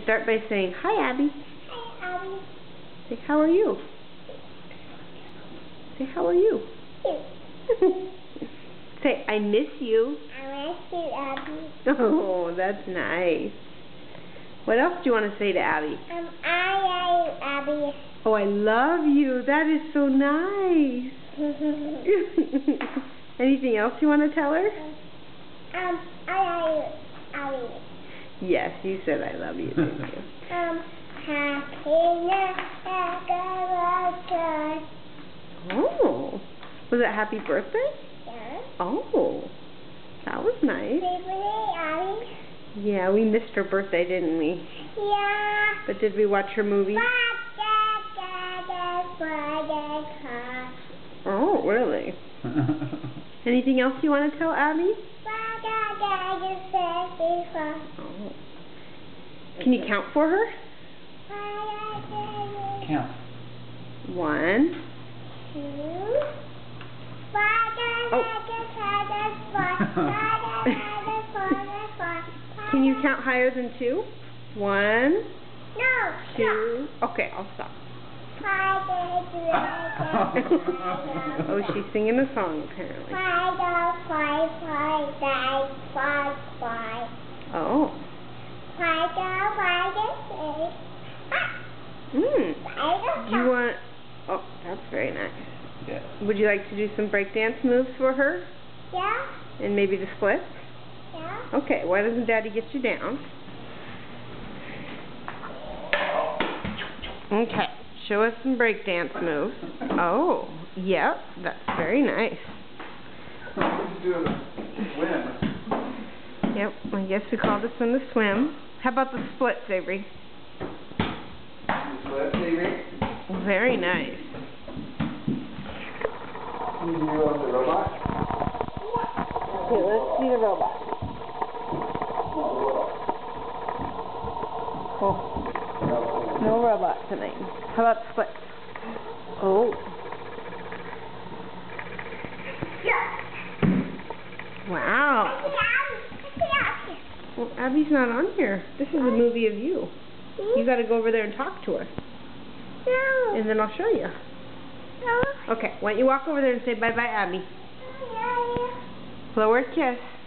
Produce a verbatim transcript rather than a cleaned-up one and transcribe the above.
start by saying, hi, Abby. Hi, Abby. Say, how are you? Say, how are you? Say, I miss you. I miss you, Abby. Oh, that's nice. What else do you want to say to Abby? Um, I love you, Abby. Oh, I love you. That is so nice. Anything else you want to tell her? Um, I love you, Abby. Yes, you said I love you, didn't you? Um, happiness, happy Oh, was it happy birthday? Yeah. Oh, that was nice. Happy Abby. Yeah, we missed her birthday, didn't we? Yeah. But did we watch her movie? Oh, really? Anything else you want to tell Abby? Oh. Can you count for her? Count. One. Two. Oh. Can you count higher than two? One. No. Two. Okay, I'll stop. Oh, she's singing a song apparently. Oh. Mm. Do you want... Oh, that's very nice. Yeah. Would you like to do some breakdance moves for her? Yeah. And maybe the splits? Yeah. Okay, why doesn't Daddy get you down? Okay, show us some breakdance moves. Oh, yep, that's very nice. Doing a swim. Yep, I guess we call this one the swim. How about the splits, Avery? Split, Avery. Very nice. You do the robot? Okay, let's see the robot. Oh, no robot tonight. How about splits? Oh. Wow. Well, Abby's not on here. This is a movie of you. You got to go over there and talk to her. No. And then I'll show you. No. Okay, why don't you walk over there and say bye-bye, Abby. Yeah. Blow her a kiss.